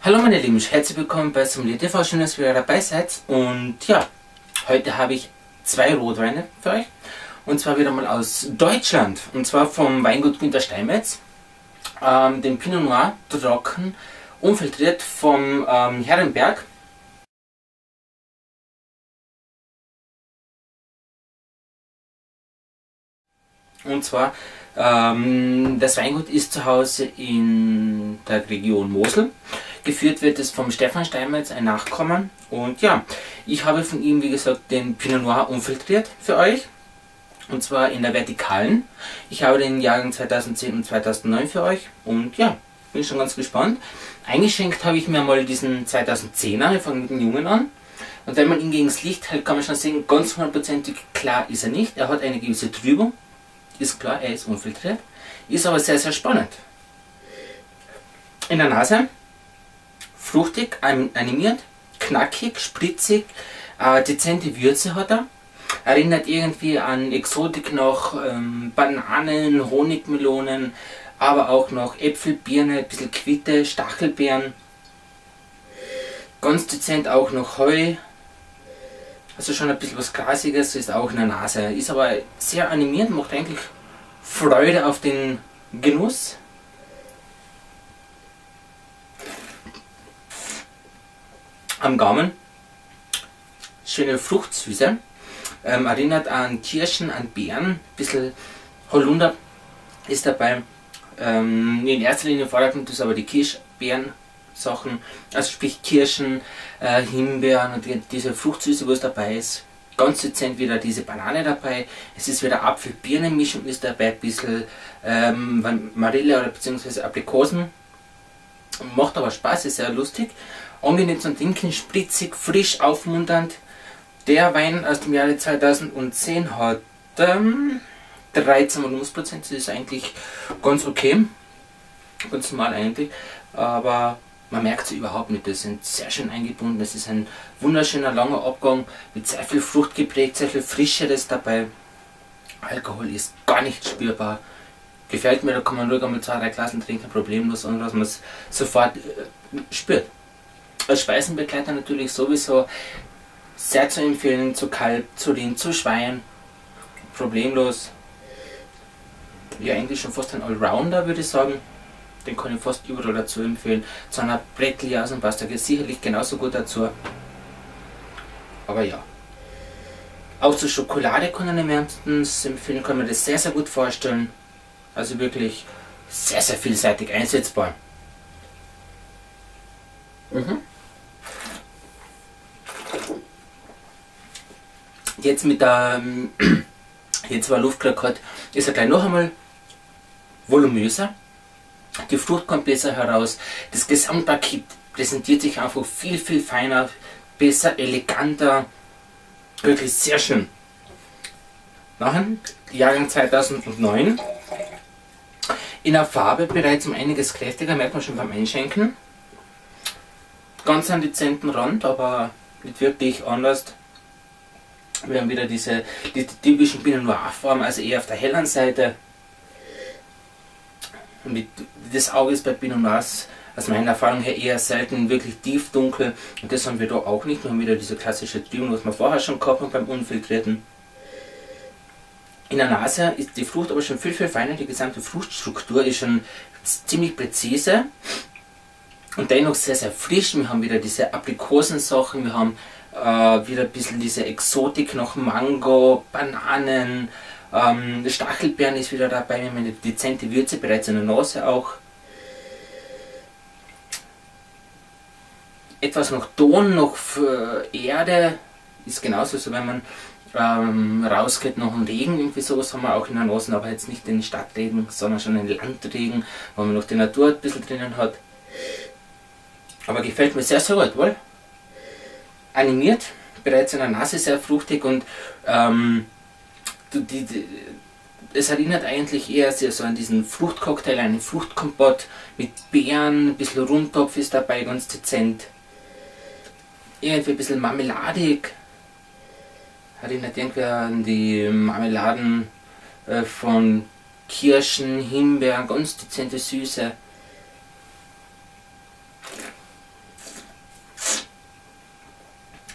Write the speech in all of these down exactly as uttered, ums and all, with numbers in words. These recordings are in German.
Hallo meine Lieben, herzlich willkommen bei Sommelier T V, schön, dass ihr dabei seid. Und ja, heute habe ich zwei Rotweine für euch. Und zwar wieder mal aus Deutschland. Und zwar vom Weingut Günter Steinmetz. Ähm, den Pinot Noir trocken, unfiltriert vom ähm, Herrenberg. Und zwar, ähm, das Weingut ist zu Hause in der Region Mosel. Geführt wird es vom Stefan Steinmetz, ein Nachkommen. Und ja, ich habe von ihm, wie gesagt, den Pinot Noir unfiltriert für euch. Und zwar in der Vertikalen. Ich habe den Jahrgang zweitausendzehn und zweitausendneun für euch. Und ja, bin schon ganz gespannt. Eingeschenkt habe ich mir mal diesen zweitausendzehner, wir fangen mit dem Jungen an. Und wenn man ihn gegen das Licht hält, kann man schon sehen, ganz hundertprozentig klar ist er nicht. Er hat eine gewisse Trübung. Ist klar, er ist unfiltriert. Ist aber sehr, sehr spannend. In der Nase fruchtig, animiert, knackig, spritzig, äh, dezente Würze hat er. Erinnert irgendwie an Exotik noch, ähm, Bananen, Honigmelonen, aber auch noch Äpfel, Birne, ein bisschen Quitte, Stachelbeeren. Ganz dezent auch noch Heu. Also schon ein bisschen was Grasiges, ist auch in der Nase. Ist aber sehr animiert, macht eigentlich Freude auf den Genuss. Am Gaumen schöne Fruchtsüße. Ähm, erinnert an Kirschen, an Beeren. Ein bisschen Holunder ist dabei. Ähm, in erster Linie Vordergrund ist aber die Kirschbeeren. Sachen, also sprich Kirschen, äh, Himbeeren und die, diese Fruchtsüße, was dabei ist. Ganz dezent wieder diese Banane dabei. Es ist wieder Apfel-Birnen-Mischung ist dabei, ein bisschen ähm, Marille oder beziehungsweise Aprikosen. Macht aber Spaß, ist sehr lustig. Angenehm zum Trinken, spritzig, frisch, aufmunternd. Der Wein aus dem Jahre zweitausendzehn hat ähm, dreizehn Komma null Prozent, das ist eigentlich ganz okay. Ganz normal eigentlich. Aber man merkt sie überhaupt nicht, das sind sehr schön eingebunden, das ist ein wunderschöner langer Abgang mit sehr viel Frucht geprägt, sehr viel Frischeres dabei. Alkohol ist gar nicht spürbar. Gefällt mir, da kann man ruhig einmal zwei, drei Glasen trinken, problemlos, ohne dass man es sofort äh, spürt. Als Speisenbegleiter natürlich sowieso sehr zu empfehlen, zu Kalb, zu Rind, zu Schwein, problemlos. Ja, eigentlich schon fast ein Allrounder, würde ich sagen. Den kann ich fast überall dazu empfehlen. Zu einer Bretteljasen passt er sicherlich genauso gut dazu. Aber ja. Auch zur Schokolade kann ich wärmstens empfehlen, kann man das sehr, sehr gut vorstellen. Also wirklich sehr, sehr vielseitig einsetzbar. Mhm. Jetzt mit der, jetzt war Luft gekriegt hat, ist er gleich noch einmal voluminöser. Die Frucht kommt besser heraus, das Gesamtpaket präsentiert sich einfach viel, viel feiner, besser, eleganter, wirklich sehr schön. Nachher, Jahrgang zweitausendneun, in der Farbe bereits um einiges kräftiger, merkt man schon beim Einschenken. Ganz an dezenten Rand, aber nicht wirklich anders. Wir haben wieder diese, die typischen Pinot Noir Form, also eher auf der hellen Seite. Und die, das Auge ist bei Pinot Noirs aus meiner Erfahrung her eher selten wirklich tiefdunkel. Und das haben wir da auch nicht. Wir haben wieder diese klassische Trübung, was wir vorher schon gehabt haben beim Unfiltrierten. In der Nase ist die Frucht aber schon viel, viel feiner. Die gesamte Fruchtstruktur ist schon ziemlich präzise. Und dennoch sehr, sehr frisch. Wir haben wieder diese Aprikosensachen. Wir haben äh, wieder ein bisschen diese Exotik noch Mango, Bananen. Ähm, Stachelbeeren ist wieder dabei, wir haben eine dezente Würze, bereits in der Nase auch. Etwas noch Ton, noch Erde, ist genauso so, wenn man ähm, rausgeht, noch ein Regen, irgendwie sowas haben wir auch in der Nase, aber jetzt nicht den Stadtregen, sondern schon den Landregen, wo man noch die Natur ein bisschen drinnen hat. Aber gefällt mir sehr, sehr gut, wohl? Animiert, bereits in der Nase sehr fruchtig und ähm, Die, die, es erinnert eigentlich eher sehr so an diesen Fruchtcocktail, einen Fruchtkompott mit Beeren, ein bisschen Rundtopf ist dabei, ganz dezent. Irgendwie ein bisschen marmeladig. Erinnert irgendwie an die Marmeladen äh, von Kirschen, Himbeeren, ganz dezente Süße.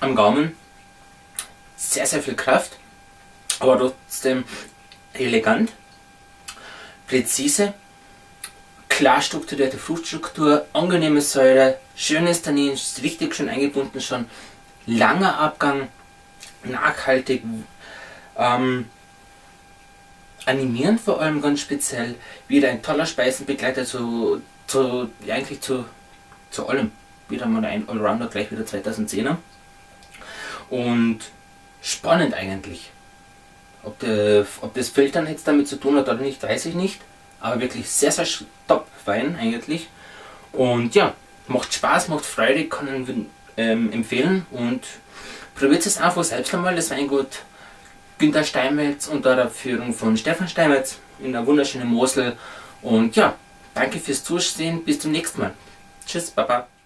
am Gaumen. Sehr, sehr viel Kraft, aber trotzdem elegant, präzise, klar strukturierte Fruchtstruktur, angenehme Säure, schönes Tannin, ist richtig schön eingebunden schon, langer Abgang, nachhaltig, ähm, animierend vor allem ganz speziell, wieder ein toller Speisenbegleiter zu, zu ja, eigentlich zu, zu allem, wieder mal ein Allrounder, gleich wieder zweitausendzehner und spannend eigentlich. Ob, der, ob das Filtern jetzt damit zu tun hat oder nicht, weiß ich nicht, aber wirklich sehr, sehr top Wein eigentlich und ja, macht Spaß, macht Freude, kann ihn ähm, empfehlen und probiert es einfach selbst einmal, das Weingut Günter Steinmetz unter der Führung von Stefan Steinmetz in der wunderschönen Mosel. Und ja, danke fürs Zusehen, bis zum nächsten Mal. Tschüss, Baba.